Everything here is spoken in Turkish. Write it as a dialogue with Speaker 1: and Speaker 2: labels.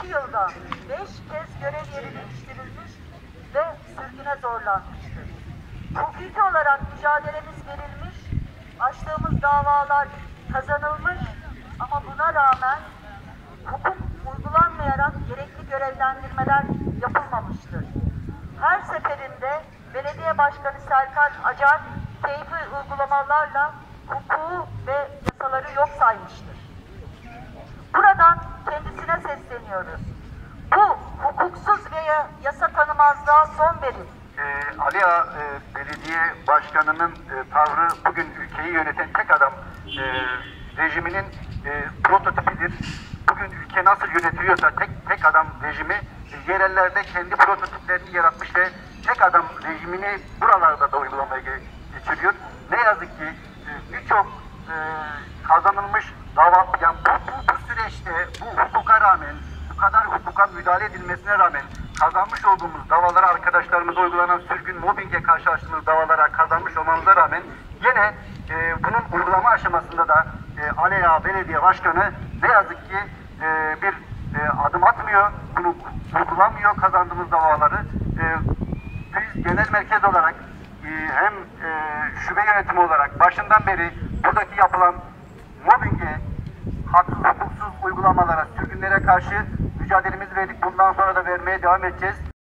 Speaker 1: 2 yılda 5 kez görev yeri değiştirilmiş ve sürgüne zorlanmıştır. Hukuki olarak mücadelemiz verilmiş, açtığımız davalar kazanılmış ama buna rağmen hukuk uygulanmayarak gerekli görevlendirmeler yapılmamıştır. Her seferinde Belediye Başkanı Serkan Acar keyfi uygulamalarla hukuku ve yasaları yok saymıştır. Buradan kendisine sesleniyoruz. Bu hukuksuz ve yasa tanımazlığa son verin.
Speaker 2: Ali Ağa Belediye Başkanı'nın tavrı bugün ülkeyi yöneten tek adam rejiminin prototipidir. Bugün ülke nasıl yönetiliyorsa tek adam rejimi yerellerde kendi prototiplerini yaratmış ve tek adam rejimini buralarda da uygulamaya geçiriyor. Ne yazık ki birçok kazanılmış dava, yani bu süreçte bu hukuka rağmen, bu kadar hukuka müdahale edilmesine rağmen kazanmış olduğumuz davalara, arkadaşlarımıza uygulanan sürgün, mobbinge karşılaştığımız davalara kazanmış olmamıza rağmen yine bunun uygulama aşamasında da Ali Ağa Belediye Başkanı ne yazık ki bir adım atmıyor, bunu uygulamıyor kazandığımız davaları. Biz genel merkez olarak hem şube yönetimi olarak başından beri buradaki yapılan mobbinge, haksız hukuksuz uygulamalara, sürgünlere karşı mücadelemizi verdik. Bundan sonra da vermeye devam edeceğiz.